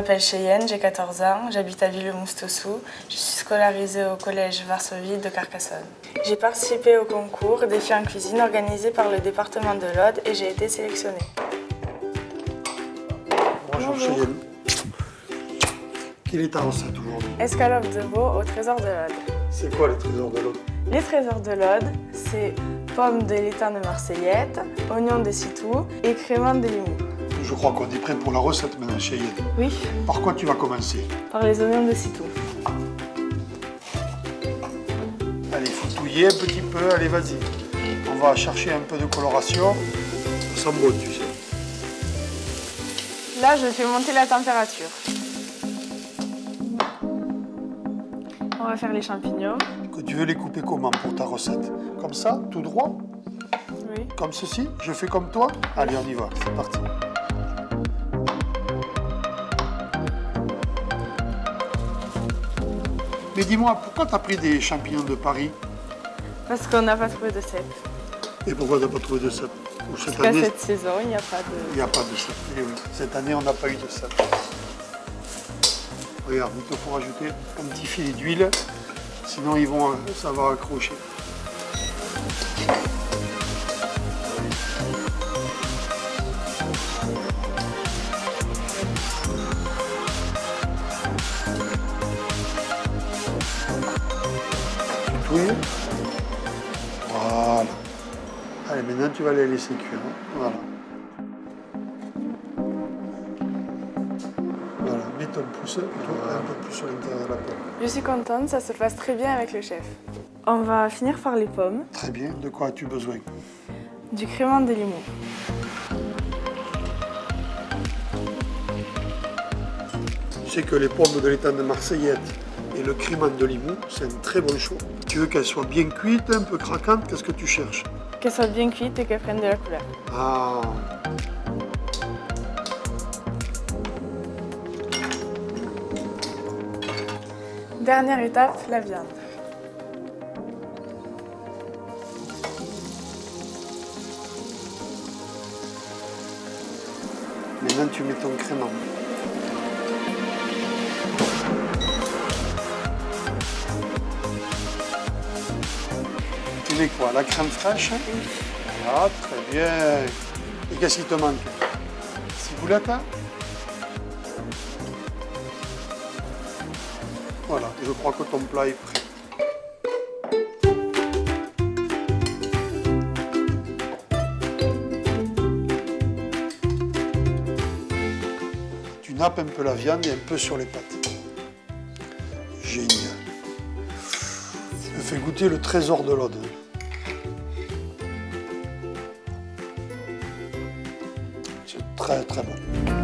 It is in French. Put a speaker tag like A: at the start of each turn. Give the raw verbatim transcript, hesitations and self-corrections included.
A: m'appelle Cheyenne, j'ai quatorze ans, j'habite à Villemoustaussou. Je suis scolarisée au collège Varsovie de Carcassonne. J'ai participé au concours Défi en cuisine organisé par le département de l'Aude et j'ai été sélectionnée.
B: Bonjour, Bonjour. Cheyenne. Quelle est ta recette aujourd'hui?
A: Escalope de veau au trésor de l'Aude.
B: C'est quoi les trésors de l'Aude?
A: Les trésors de l'Aude, c'est pommes de l'étang de Marseillette, oignons de Citou et crémant de Limoux.
B: Je crois qu'on est prêt pour la recette maintenant, Cheyenne.
A: Oui.
B: Par quoi tu vas commencer?
A: Par les oignons de Citou.
B: Allez, il faut touiller un petit peu, allez vas-y. On va chercher un peu de coloration. Ça sent bon, tu sais.
A: Là, je fais monter la température. On va faire les champignons.
B: Que tu veux les couper comment pour ta recette? Comme ça, tout droit?
A: Oui.
B: Comme ceci? Je fais comme toi? Allez, on y va, c'est parti. Mais dis-moi, pourquoi tu as pris des champignons de Paris?
A: Parce qu'on n'a pas trouvé de cèpe.
B: Et pourquoi tu n'as pas trouvé de cèpe?
A: Parce qu'à cette saison, il n'y a pas de...
B: Il n'y a pas de cèpe. Et oui, cette année, on n'a pas eu de cèpe. Regarde, il te faut rajouter un petit filet d'huile, sinon ils vont, ça va accrocher. Voilà. Allez, maintenant tu vas les laisser cuire. Hein. Voilà. Voilà, mets ton pouce voilà. un peu plus sur l'intérieur de la pomme.
A: Je suis contente, ça se passe très bien avec le chef. On va finir par les pommes.
B: Très bien. De quoi as-tu besoin?
A: Du crémant de Limoux.
B: Tu sais que les pommes de l'étang de Marseillette et le crémant de Limoux, c'est un très bon choix. Tu veux qu'elles soient bien cuites, un peu craquantes, qu'est-ce que tu cherches?
A: Qu'elles soient bien cuites et qu'elles prennent de la couleur.
B: Ah.
A: Dernière étape, la viande.
B: Maintenant tu mets ton crémant. Tu mets quoi? La crème fraîche?
A: Oui.
B: Ah, très bien. Et qu'est-ce qui te manque? Ciboulette? Voilà, je crois que ton plat est prêt. Tu nappes un peu la viande et un peu sur les pâtes. Génial. Je fais goûter le trésor de l'Aude. C'est très très bon.